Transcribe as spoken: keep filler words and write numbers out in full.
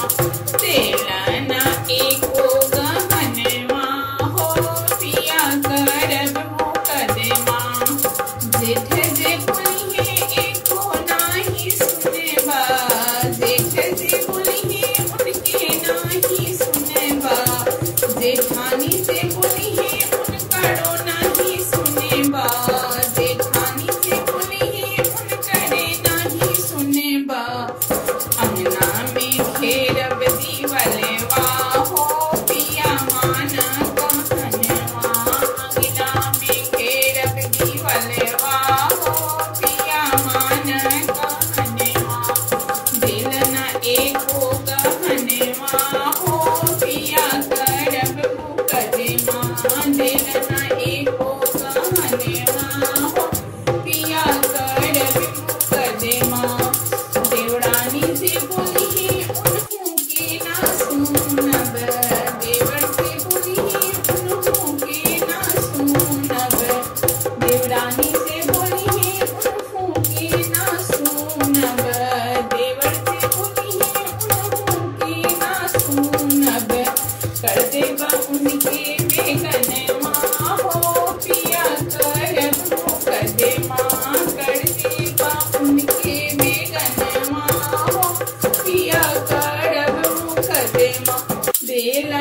तेलना एको गहनवा हो पिया करब मुकदमा। जेठ जे बोलिहे एको नाही सुनेबा, जेठ जे बोलिहे उनके नाही सुनेबा। जेठानी से बोलिहे उनकरो नाही सुनेबा, जेठानी से बोलिहे उनकरे नाही सुनेबा। अंगना में घेरब दीवलवा हो पिया मान कहनवा, अंगना में घेरब दीवलवा हो पिया मान कहनवा। बेलना एको गहनवा हो पिया करब मुकदमा, बेलना एको गहनवा हो पिया करब मुकदमा। देवरानी से बोलिहे उन्हों के ना सुनब, देवर से बोलिहे उन्हों के ना सुनब। देवरानी से बोलिहे उन्हों के ना सुनब, देवर से बोलिहे उन्हों के ना सुनब। कर देबा उनके बेगनवा हो पिया करब मुकदमा, कर देबा उनके बेगनवा हो पिया करब मुकदमा। बेला